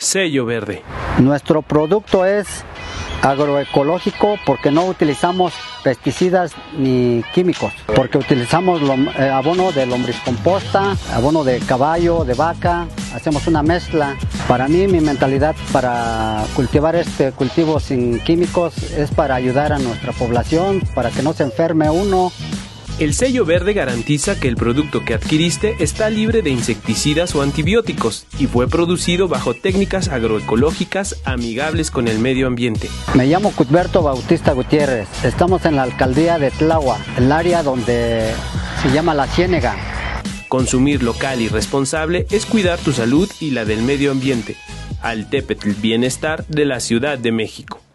Sello verde. Nuestro producto es agroecológico porque no utilizamos pesticidas ni químicos, porque utilizamos abono de lombriz composta, abono de caballo, de vaca, hacemos una mezcla. Para mí, mi mentalidad para cultivar este cultivo sin químicos es para ayudar a nuestra población, para que no se enferme uno. El sello verde garantiza que el producto que adquiriste está libre de insecticidas o antibióticos y fue producido bajo técnicas agroecológicas amigables con el medio ambiente. Me llamo Cuthberto Bautista Gutiérrez. Estamos en la alcaldía de Tláhuac, el área donde se llama La Ciénega. Consumir local y responsable es cuidar tu salud y la del medio ambiente. Altepetll Bienestar de la Ciudad de México.